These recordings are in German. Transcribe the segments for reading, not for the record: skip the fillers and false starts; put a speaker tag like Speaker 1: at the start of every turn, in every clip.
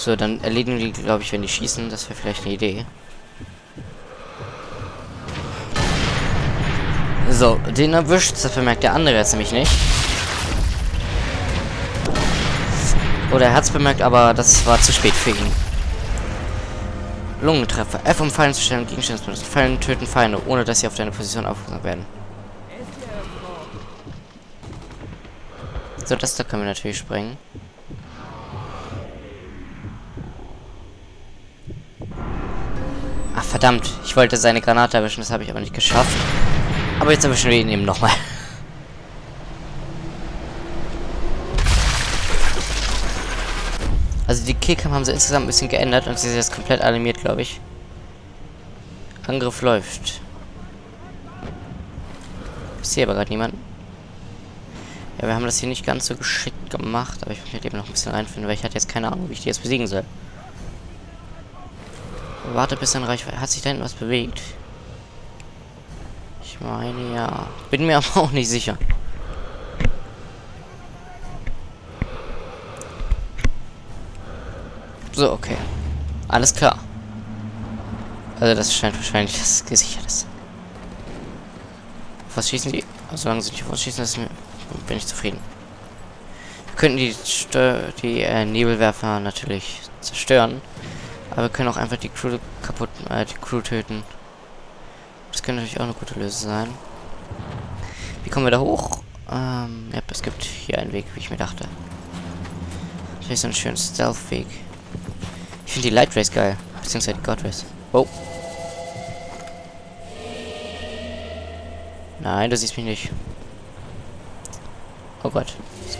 Speaker 1: So, dann erledigen die, glaube ich, wenn die schießen. Das wäre vielleicht eine Idee. So, den erwischt. Das bemerkt der andere jetzt nämlich nicht. Oder er hat es bemerkt, aber das war zu spät für ihn. Lungentreffer. F um Fallen zu stellen, Gegenstände zu benutzen. Fallen töten Feinde, ohne dass sie auf deine Position aufmerksam werden. So, das da können wir natürlich sprengen. Ach, verdammt. Ich wollte seine Granate erwischen, das habe ich aber nicht geschafft. Aber jetzt erwischen wir ihn eben nochmal. Also die Killcam haben sie insgesamt ein bisschen geändert und sie ist jetzt komplett animiert, glaube ich. Angriff läuft. Ich sehe aber gerade niemanden. Ja, wir haben das hier nicht ganz so geschickt gemacht, aber ich muss mich eben noch ein bisschen reinfinden, weil ich hatte jetzt keine Ahnung, wie ich die jetzt besiegen soll. Warte bis in Reichweite. Hat sich da hinten was bewegt? Ich meine, ja. Bin mir aber auch nicht sicher. So, okay. Alles klar. Also das scheint wahrscheinlich das gesichert ist. Auf was schießen die? Also, solange sie nicht auf uns schießen, bin ich zufrieden. Wir könnten die Nebelwerfer natürlich zerstören. Aber wir können auch einfach die Crew die Crew töten. Das könnte natürlich auch eine gute Lösung sein. Wie kommen wir da hoch? Ja, es gibt hier einen Weg, wie ich mir dachte. Das ist so ein schöner Stealth-Weg. Ich finde die Light Race geil. Beziehungsweise die God Race. Oh. Nein, du siehst mich nicht. Oh Gott.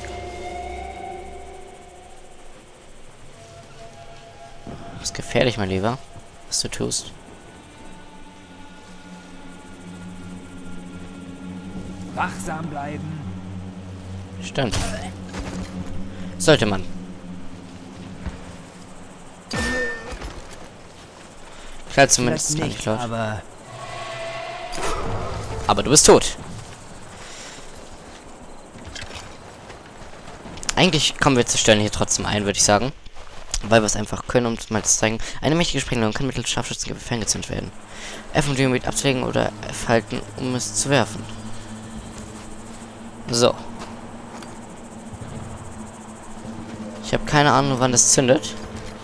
Speaker 1: Das ist gefährlich, mein Lieber. Was du tust.
Speaker 2: Wachsam bleiben.
Speaker 1: Stimmt. Sollte man. Klar, zumindest nicht laut. Aber du bist tot. Eigentlich kommen wir zerstören hier trotzdem ein, würde ich sagen. Weil wir es einfach können, um es mal zu zeigen. Eine mächtige Sprengladung kann mittels Scharfschützengewehr ferngezinnt werden. F um Dynamit abzulegen oder F halten, um es zu werfen. So. Ich habe keine Ahnung, wann das zündet.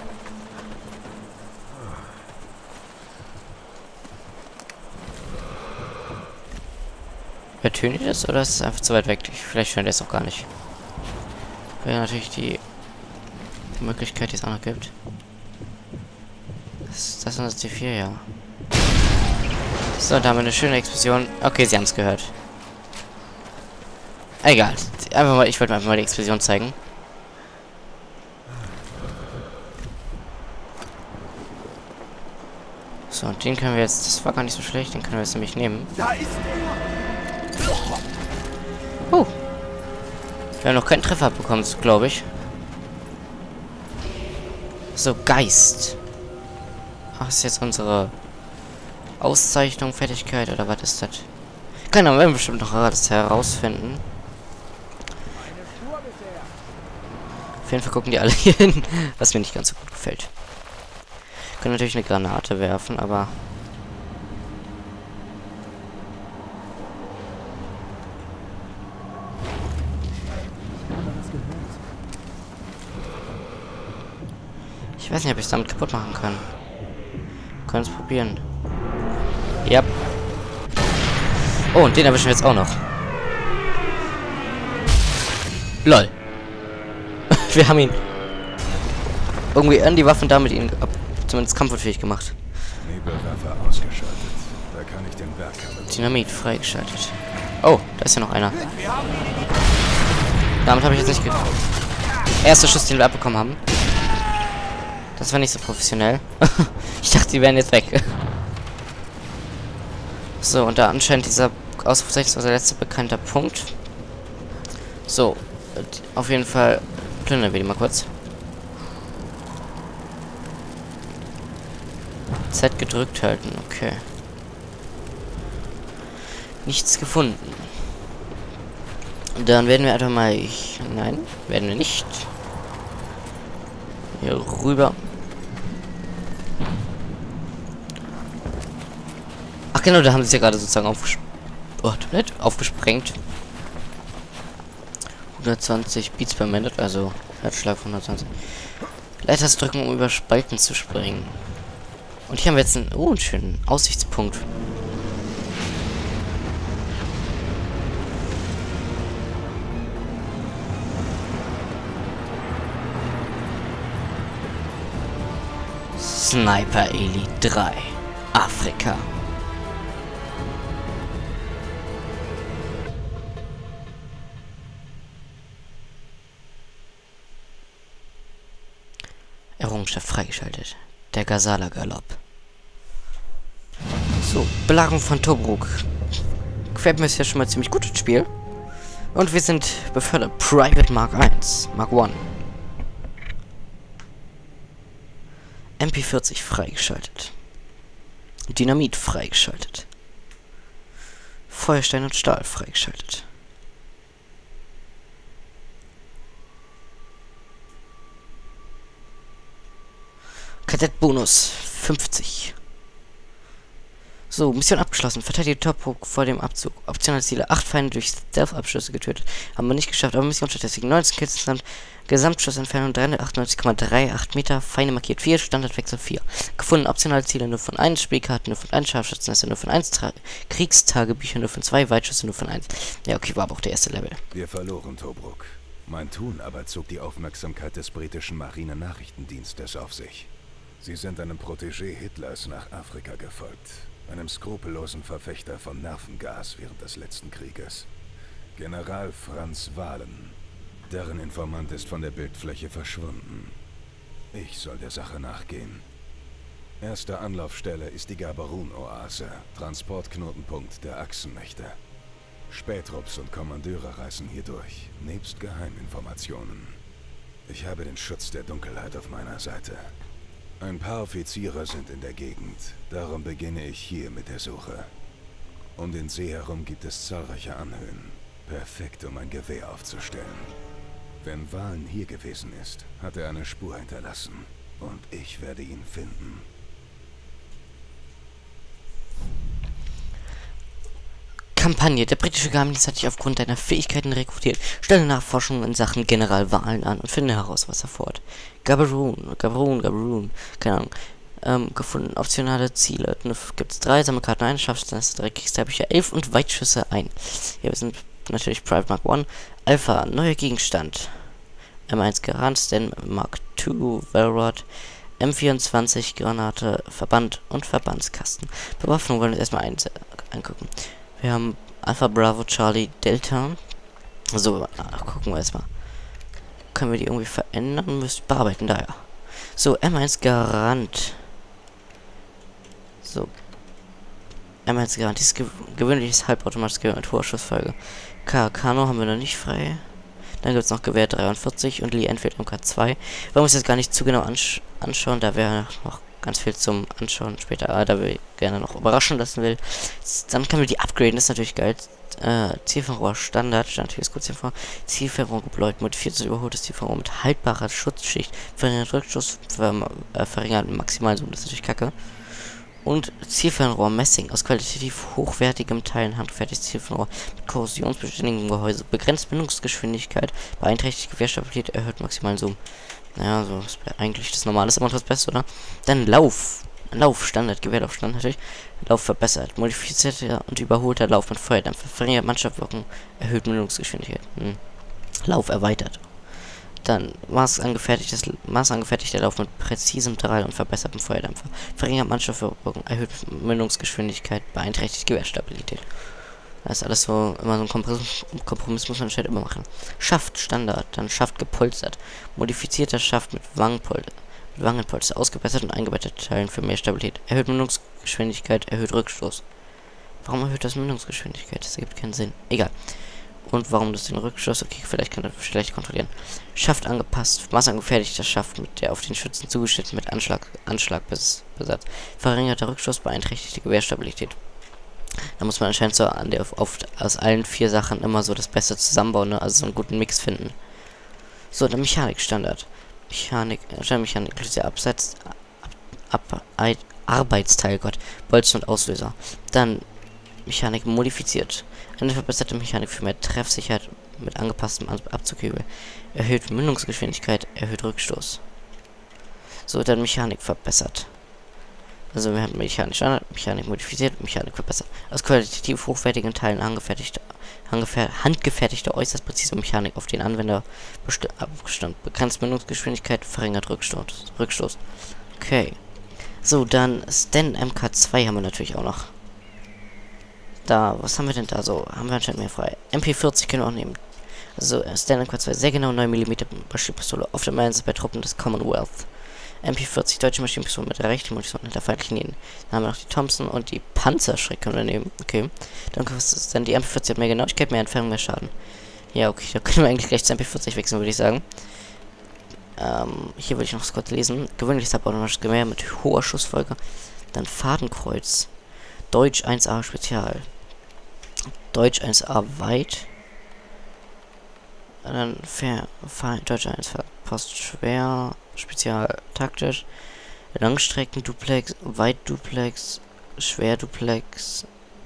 Speaker 1: Ertönt ihr das oder ist es einfach zu weit weg? Vielleicht scheint es auch gar nicht. Wäre natürlich die Möglichkeit, die es auch noch gibt. Das ist unser C4, ja. So, da haben wir eine schöne Explosion. Okay, sie haben es gehört. Egal. Einfach mal, ich wollte einfach mal die Explosion zeigen. So, und den können wir jetzt. Das war gar nicht so schlecht, den können wir jetzt nämlich nehmen.
Speaker 2: Da ist er.
Speaker 1: Oh. Wir haben noch keinen Treffer bekommen, glaube ich. So, Geist. Ach, ist jetzt unsere Auszeichnung, Fertigkeit oder was ist das? Keine Ahnung, wir werden bestimmt noch das herausfinden. Auf jeden Fall gucken die alle hier hin, was mir nicht ganz so gut gefällt. Wir können natürlich eine Granate werfen, aber... Ich weiß nicht, ob ich es damit kaputt machen kann. Wir können es probieren. Ja. Oh, und den erwischen wir jetzt auch noch. LOL. Wir haben ihn irgendwie an die Waffen damit ihn zumindest kampfunfähig gemacht.
Speaker 3: Nebelwerfer ausgeschaltet. Da kann ich den Berg haben.
Speaker 1: Dynamit freigeschaltet. Oh, da ist ja noch einer. Damit habe ich jetzt nicht erster Schuss, den wir abbekommen haben. Das war nicht so professionell. Ich dachte, die wären jetzt weg. So, und da anscheinend dieser Ausrufezeichen ist unser letzter bekannter Punkt. So, auf jeden Fall plündern wir die mal kurz. Z gedrückt halten, okay. Nichts gefunden. Dann werden wir einfach mal... Nein, werden wir nicht. Hier rüber. Ach genau, da haben sie es ja gerade sozusagen aufgesprengt. 120 Beats per Minute, also Herzschlag von 120. Leiters drücken, um über Spalten zu springen. Und hier haben wir jetzt einen schönen Aussichtspunkt. Sniper Elite 3 Afrika. Errungenschaft freigeschaltet. Der Gazala-Galopp. So, Belagerung von Tobruk. Gefällt mir ist ja schon mal ziemlich gut das Spiel. Und wir sind befördert. Private Mark 1. Mark 1. MP40 freigeschaltet. Dynamit freigeschaltet. Feuerstein und Stahl freigeschaltet. Kadettbonus 50. So, Mission abgeschlossen. Verteidige Tobruk vor dem Abzug. Optionale Ziele. 8 Feinde durch Stealth-Abschüsse getötet. Haben wir nicht geschafft, aber Missionsstatistik. 19 Kills insgesamt. Gesamtschussentfernung 398,38 Meter. Feinde markiert 4. Standardwechsel 4. Gefunden optionale Ziele nur von 1. Spielkarten nur von 1. Scharfschützennester nur von 1. Kriegstagebücher nur von 2. Weitschüsse nur von 1. Ja, okay, war aber auch der erste Level.
Speaker 3: Wir verloren Tobruk. Mein Tun aber zog die Aufmerksamkeit des britischen Marine-Nachrichtendienstes auf sich. Sie sind einem Protégé Hitlers nach Afrika gefolgt. Einem skrupellosen Verfechter von Nervengas während des letzten Krieges. General Franz Wahlen. Deren Informant ist von der Bildfläche verschwunden. Ich soll der Sache nachgehen. Erste Anlaufstelle ist die Gaborone-Oase, Transportknotenpunkt der Achsenmächte. Spätrupps und Kommandeure reisen hier durch, nebst Geheiminformationen. Ich habe den Schutz der Dunkelheit auf meiner Seite. Ein paar Offiziere sind in der Gegend, darum beginne ich hier mit der Suche. Um den See herum gibt es zahlreiche Anhöhen, perfekt um ein Gewehr aufzustellen. Wenn Wahlen hier gewesen ist, hat er eine Spur hinterlassen und ich werde ihn finden.
Speaker 1: Kampagne. Der britische Geheimdienst hat dich aufgrund deiner Fähigkeiten rekrutiert. Stelle Nachforschungen in Sachen General Wahlen an und finde heraus, was er vorhat. Gaborone. Keine Ahnung. Gefunden. Optionale Ziele. Gibt es 3 Sammelkarten, 1 Scharfschützennester, 3 Kriegstagebücher, 11 und Weitschüsse 1. Ja, wir sind natürlich Private Mark 1. Alpha. Neuer Gegenstand. M1 Garant, Stan Mark 2 Velrod. M24 Granate, Verband und Verbandskasten. Bewaffnung wollen wir erstmal angucken. Wir haben Alpha Bravo Charlie Delta. So, gucken wir erstmal. Können wir die irgendwie verändern? Müssen bearbeiten, da ja. So, M1 Garant. So. M1 Garant. Dieses gewöhnliches halbautomatisches Gewehr mit hoher Schussfolge. Kano haben wir noch nicht frei. Dann gibt es noch Gewehr 43 und Lee Enfield MK2. Wollen wir uns jetzt gar nicht zu genau anschauen, da wäre noch ganz viel zum Anschauen später, da wir gerne noch überraschen lassen will. Dann können wir die upgraden, das ist natürlich geil. Zielfernrohr Standard, Zielfernrohr, Zielfernrohr gebläut, modifiziertes überholtes Zielfernrohr mit haltbarer Schutzschicht, verringert Rückschuss, verringert Maximalzoom, das ist natürlich kacke. Und Zielfernrohr Messing aus qualitativ hochwertigem Teilen, handgefertigtes Zielfernrohr mit korrosionsbeständigem Gehäuse, begrenzt Bindungsgeschwindigkeit, beeinträchtigt Gewehrstabilität, erhöht maximalen Zoom. Naja, so ist eigentlich das Normale, ist immer das Beste, oder? Dann Lauf Standard, Gewehrlaufstand natürlich. Lauf verbessert, modifizierter und überholter Lauf mit Feuerdämpfer, verringert Mannschaftswirkung, erhöht Bindungsgeschwindigkeit. Lauf erweitert. Dann maßangefertigter Lauf mit präzisem Drall und verbessertem Feuerdämpfer. Verringert Mannschaftswirkung, erhöht Mündungsgeschwindigkeit, beeinträchtigt Gewehrstabilität. Das ist alles so, immer so ein Kompromiss muss man schnell immer machen. Schaft Standard, dann Schaft gepolstert. Modifizierter Schaft mit Wangenpolster, ausgebessert und eingebettete Teilen für mehr Stabilität. Erhöht Mündungsgeschwindigkeit, erhöht Rückstoß. Warum erhöht das Mündungsgeschwindigkeit? Das ergibt keinen Sinn. Egal. Und warum das den Rückstoß? Okay, vielleicht kann das schlecht kontrollieren. Schaft angepasst. Maßangefertigter Schaft mit der auf den Schützen zugeschnitten mit Anschlagbesatz. Verringerter Rückstoß, beeinträchtigte Gewehrstabilität. Da muss man anscheinend so aus allen 4 Sachen immer so das Beste zusammenbauen, ne? Also so einen guten Mix finden. So, der Mechanikstandard. Mechanik inklusive Arbeitsteil, Gott, Bolzen und Auslöser. Dann Mechanik modifiziert. Eine verbesserte Mechanik für mehr Treffsicherheit mit angepasstem Abzughebel. Erhöht Mündungsgeschwindigkeit, erhöht Rückstoß. So, dann Mechanik verbessert. Also wir haben Mechanik Standard, Mechanik modifiziert, Mechanik verbessert. Aus qualitativ hochwertigen Teilen handgefertigte äußerst präzise Mechanik auf den Anwender abgestimmt. Begrenzt Mündungsgeschwindigkeit, verringert Rückstoß. Okay. So, dann Sten MK2 haben wir natürlich auch noch. Da, was haben wir denn da so? Haben wir anscheinend mehr frei. MP40 können wir auch nehmen. Also, Sten MK2, sehr genau 9 mm Maschinenpistole, oft im Einsatz bei Truppen des Commonwealth. MP40, deutsche Maschinenpistole mit der rechten Munition hinter feindlichen Linien. Dann haben wir noch die Thompson und die Panzerschreck können wir nehmen. Okay. Dann was ist denn die MP40 hat mehr Genauigkeit, mehr Entfernung, mehr Schaden. Ja, okay, da können wir eigentlich gleich zu MP40 wechseln, würde ich sagen. Hier würde ich noch kurz lesen. Gewöhnliches automatisches Gewehr mit hoher Schussfolge. Dann Fadenkreuz. Deutsch 1A Spezial. Deutsch 1A weit. Dann Deutsch 1 Post schwer. Spezial taktisch. Langstrecken-Duplex. Weit-Duplex. Schwer-Duplex.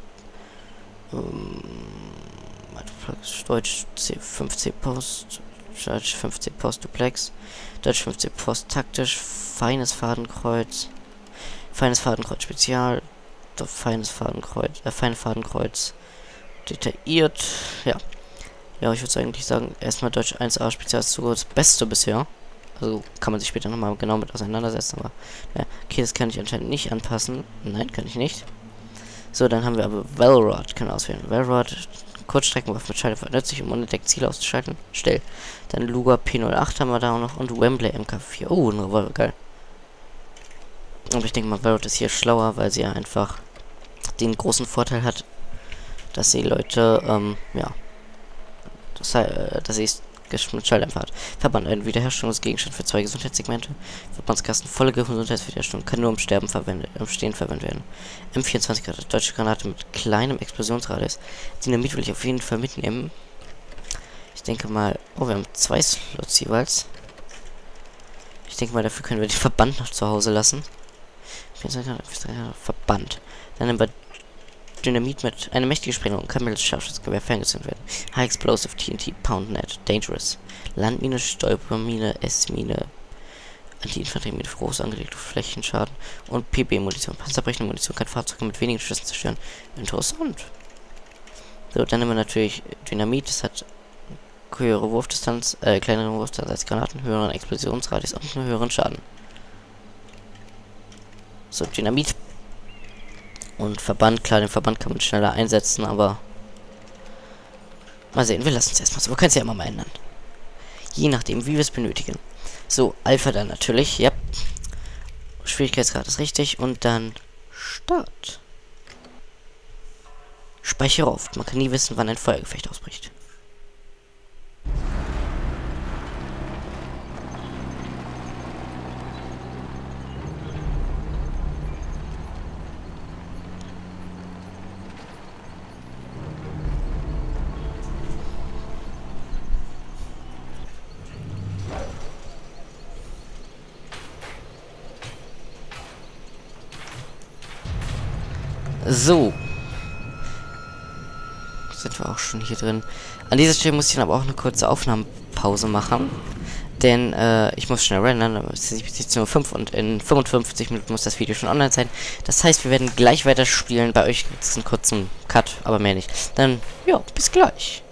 Speaker 1: Deutsch 5C Post. Deutsch 5C Post Duplex. Deutsch 5C Post taktisch. Feines Fadenkreuz. Feines Fadenkreuz Spezial. Feines Fadenkreuz. Detailliert. Ja. Ja, ich würde eigentlich sagen, erstmal Deutsch 1A Spezial ist sogar das Beste bisher. Also kann man sich später nochmal genau mit auseinandersetzen, aber ja, okay, das kann ich anscheinend nicht anpassen. Nein, kann ich nicht. So, dann haben wir aber Velrod, können wir auswählen. Velrod, Kurzstreckenwaffe mit Schalter nützlich, um unentdeckt Ziele auszuschalten. Stell. Dann Luger P08 haben wir da auch noch und Wembley MK4. Oh, ein Revolver, geil. Aber ich denke mal, Velrod ist hier schlauer, weil sie ja einfach den großen Vorteil hat, dass sie Leute, ja, dass sie mit Schalldämpfer hat. Verband, ein Wiederherstellungsgegenstand für 2 Gesundheitssegmente. Verbandskasten, volle Gesundheitswiederherstellung, kann nur im Stehen verwendet werden. M24 Grad, deutsche Granate mit kleinem Explosionsradius. Dynamit will ich auf jeden Fall mitnehmen. Ich denke mal, oh, wir haben 2 Slots jeweils. Ich denke mal, dafür können wir den Verband noch zu Hause lassen. Verband. Dann nehmen wir Dynamit mit einer mächtigen Sprengung, kann mittels Scharfschützgewehr ferngezündet werden. High Explosive TNT, Pound Net, Dangerous. Landmine, Stolpermine, S-Mine, Anti-Infanteriemine für groß angelegte Flächenschaden und PB-Munition. Panzerbrechende Munition kann Fahrzeuge mit wenigen Schüssen zerstören. Interessant. So, dann nehmen wir natürlich Dynamit, das hat höhere Wurfdistanz, kleinere Wurfdistanz als Granaten, höheren Explosionsradius und einen höheren Schaden. So, Dynamit. Und Verband, klar, den Verband kann man schneller einsetzen, aber mal sehen, wir lassen es erstmal so. Wir können es ja immer mal ändern. Je nachdem, wie wir es benötigen. So, Alpha dann natürlich, ja. Schwierigkeitsgrad ist richtig und dann Start. Speichere oft. Man kann nie wissen, wann ein Feuergefecht ausbricht. So. Sind wir auch schon hier drin. An dieser Stelle muss ich dann aber auch eine kurze Aufnahmepause machen. Denn ich muss schnell rendern. Es ist 17:05 Uhr und in 55 Minuten muss das Video schon online sein. Das heißt, wir werden gleich weiter spielen. Bei euch gibt es einen kurzen Cut, aber mehr nicht. Dann, ja, bis gleich.